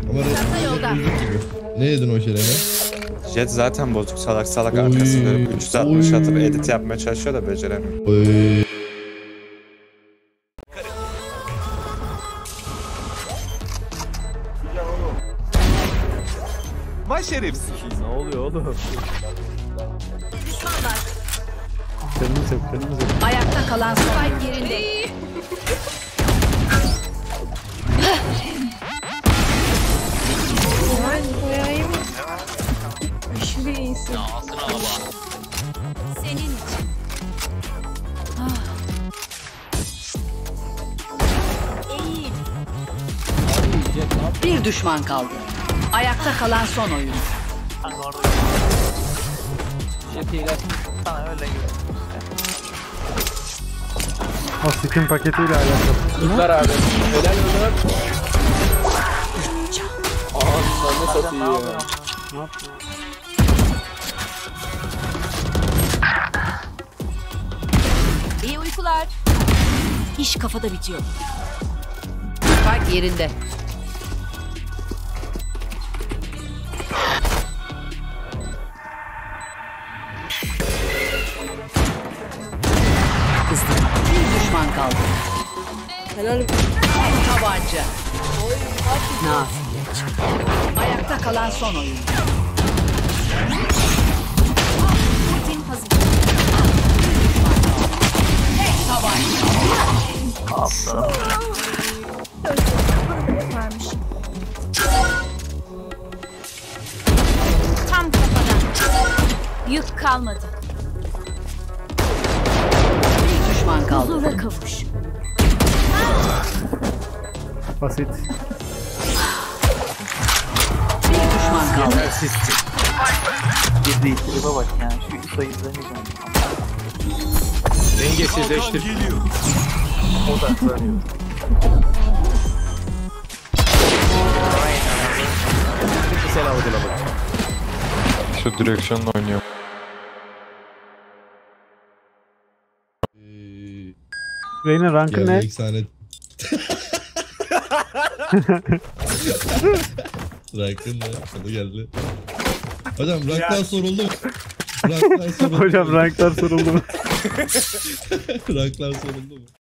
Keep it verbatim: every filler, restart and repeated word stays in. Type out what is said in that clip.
Ama resmen gibi. Ne yedin o şerene? Jet zaten bozuk, salak salak arkasında üç yüz altmış Oy. atıp edit yapmaya çalışıyor da beceremiyor. Oy. Vay şerefsiz. Ne oluyor oğlum? Düşman var. Canımız yok, canımız yok. Ayakta kalan spike yerinde. Koyayım. Aşırı iyisin. Senin için. İyi. Bir düşman kaldı. Ayakta kalan son oyun. O skin paketiyle alakalı. Süper abi. Helal olsun. Aa, ne satıyor ya. Ne yaptın? İyi uykular. İş kafada bitiyor. Spike yerinde. Kızdı. Bir düşman kaldı. Helal. Tabanca. Nafile. Ayakta kalan son oyun. Ultim hazır. Tek tabanca. Aptal. Varmış. Tam kafadan. Yük kalmadı. Bir düşman kaldı. Huzura kavuş. Basit. Bir düşman kaldı. Bir de itiribe bak yani. Şu İsa izlemeyeceğim. Dengesizleştir. Odaklanıyor. Güzel avcıla bak. Şu direksiyonla oynuyor. Reyna rankı ne? Geldi efsane. Rankın ne? Sana geldi. Hocam ranklar soruldu mu? Ranklar soruldu mu? Hocam ranklar soruldu mu? Ranklar soruldu mu?